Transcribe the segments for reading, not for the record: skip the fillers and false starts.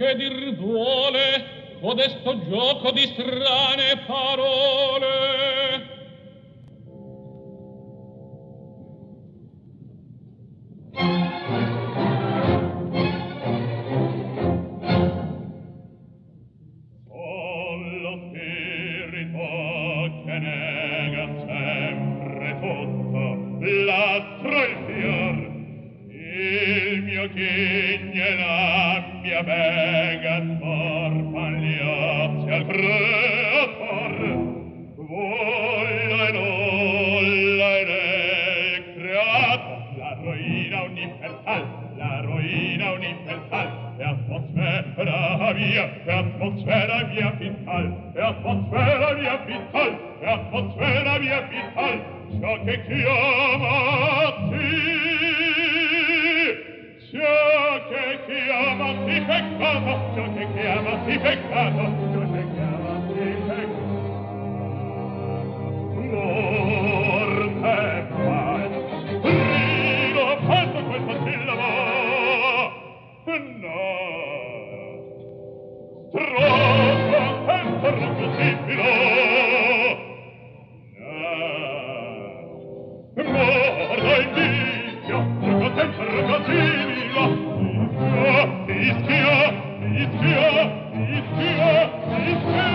che dir vuole codesto gioco di strane parole. Solo spirito che nega sempre tutto, l'astro il fior, il mio chigno e la mia bega torpan gli occhi al creator. Volla e nulla ed è creato la ruina universal, la ruina universal, e atmosfera mia vital, e atmosfera mia vital, e atmosfera mia vital, ciò che chiamati, ciò che chiamati peccato, ciò che chiamati peccato, ciò che chiamati peccato. Morte fai, rido falso questa sillaba, no, troppo attento raggiungibile, no, morda invidia, troppo attento raggiungibile, ischia, ischia, ischia, ischia.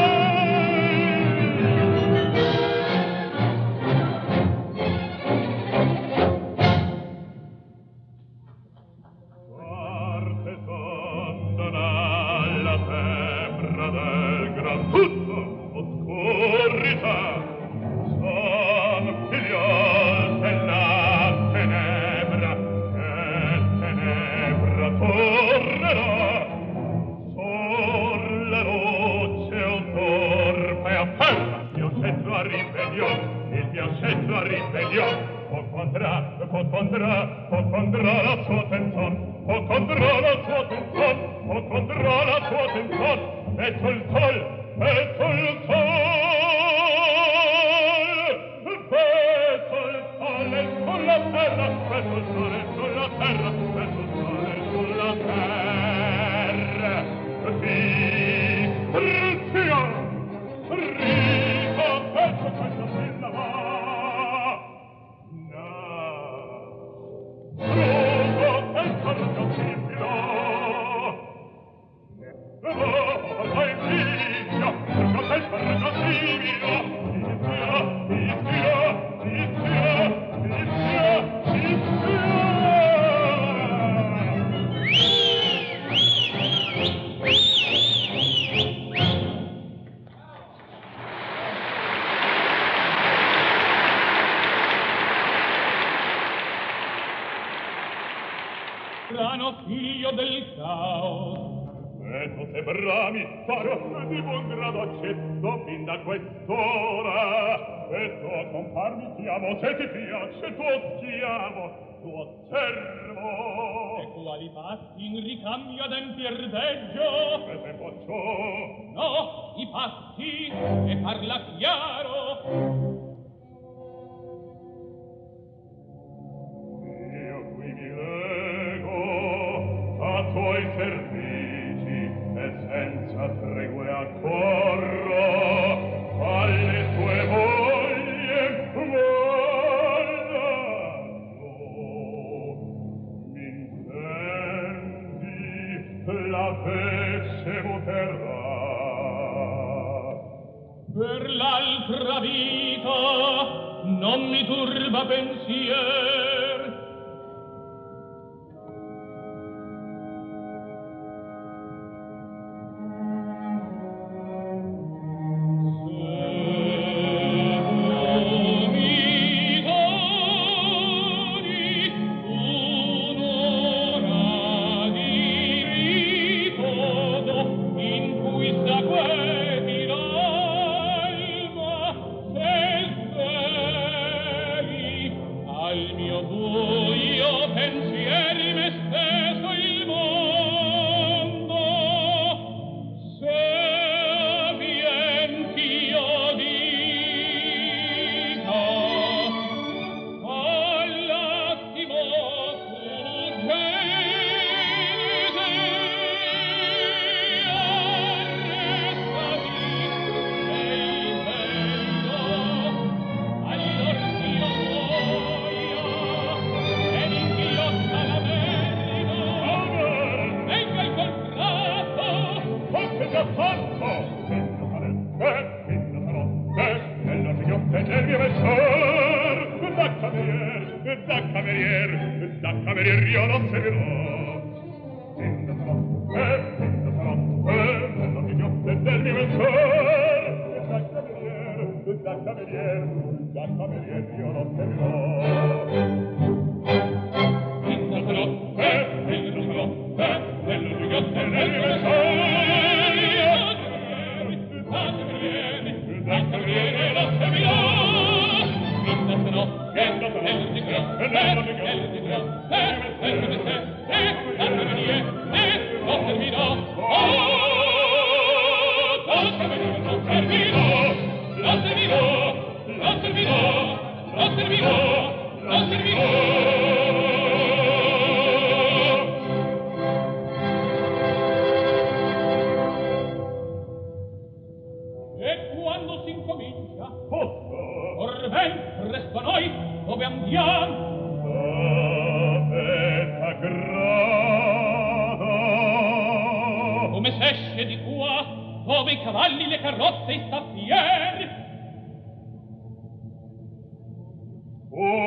Strano figlio del caos, e tu se brami farò di buon grado accetto fin da quest'ora, e tuo compar mi chiamo, se ti piace tuo schiavo, tuo servo. e quali patti in ricambio adempir deggio? Che tempo ciò? No, i patti, e parla chiaro. Io qui mi lego a tuoi servigi e senza tregue accorro alle tue voglie guardando. M'intendi, la vece muterà Per l'altra vita non mi turba pensier. Al mio da camerier io lo servirò. Bello figlio del mio mensor, da camerier io lo servirò. Bello figlio del mio mensor, da camerier io lo servirò. E quando si incomincia? Orben, presto a noi, dove andiamo? Come s'esce di qua, dove i cavalli, le carrozze e i staffieri?